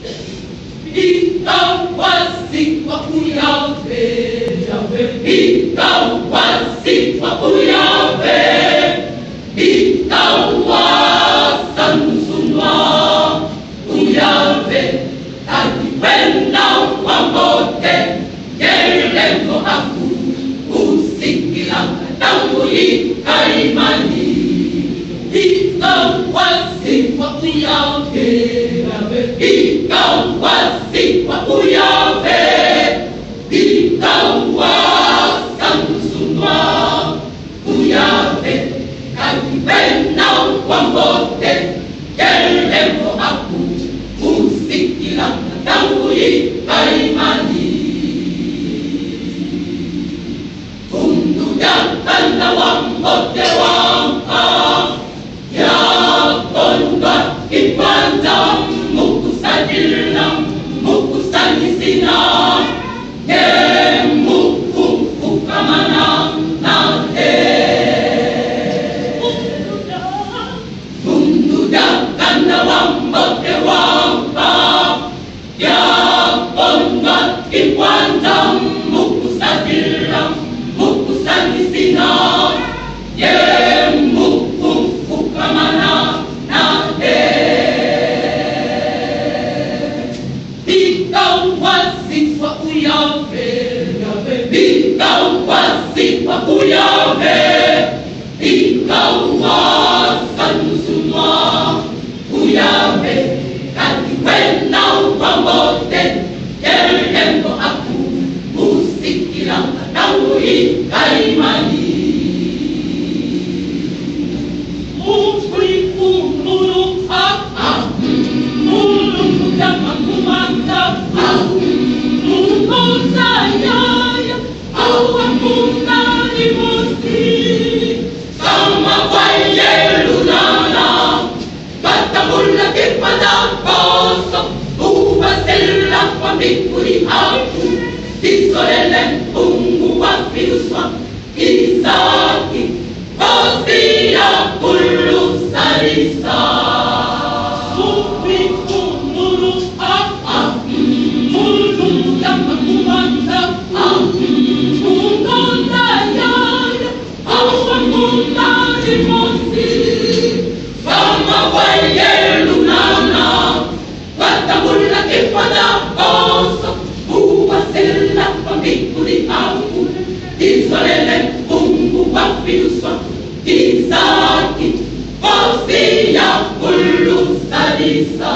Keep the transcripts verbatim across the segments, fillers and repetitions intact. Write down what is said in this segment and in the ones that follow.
Ikaw wasi wa kuyabe, ikaw wasi wa kuyabe, ikaw wasan sunwa kuyabe, takiwenda wamote, yerembo aku, usikilang katanguli kaimani. Ikaw wasi wa kuyabe, ikaw wasi wa kuyabe, ikaw wasan sunwa kuyabe, kakiwena wamote, yerembo aku, usikilang katanguli kaimani. Unduyakan na wamote wangka, yakonga ipandang mukusadilang mukusanisina, yemukukukamana nate. Unduyakan na wamote wangka, yakonga ipandang mukusadilang mukusanisina, yemukukukamana nate. Ikaw wasi wa kuyabe, ikaw wasi wa kuyabe, ikaw wasan sunwa kuyabe, kakiwena wamote, yerembo aku, usikilang katanguli kaimani. Mungkuli kumulong ak, mulong kudamang kumantap, mungkong sayay, awang muna limusi. Sama kwaye lunana, batamul lagi padapos, ubasil pamikuli aku, disolelen unguwag pinuswag, isaki, Ostia kullu salisa. Supi kumuru ak, mulu yang kumantap, mungkong sayay, awang muna limusi. Sama kwaye lunana, batamul lagi padapos, ubasil pamikuli aku, disolelen unguwag pinuswag, isaki, Ostia kullu salisa.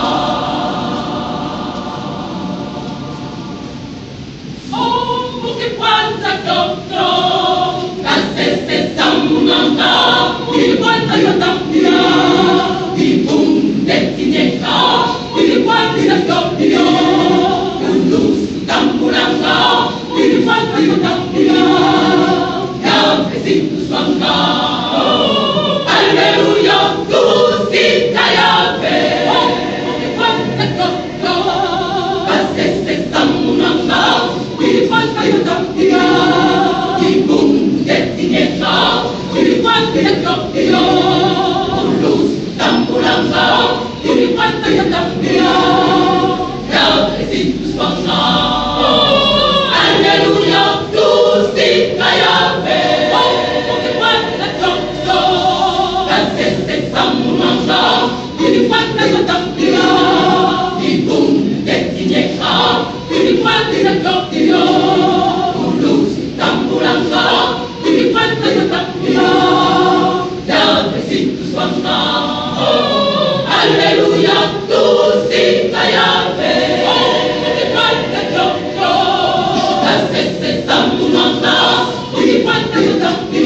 Oh, ukikwanta dokto, kasese samunanga, ukikwanta yotambia, ipunde kinyeka, ukikwanta yotambia, kulus tambulanga, ukikwanta yotambia, yakesitu swanga. Alleluia, tusita yabe, ukikwanta dokto, kasese samunanga, ukikwanta yotambia, ipunde kinyeka, ukikwanta yotambia, kulus tambulanga, ukikwanta yotambia, yakesitu swanga. Alleluia, tusita yabe, ukikwanta dokto, kasese samunanga, ukikwanta yotambia, ipunde kinyeka, ukikwanta yotambia, kulus tambulanga, ukikwanta yotambia, yakesitu swanga. Alleluia, tusita yabe, ukikwanta dokto, kasese samunanga, ukikwanta yotambia,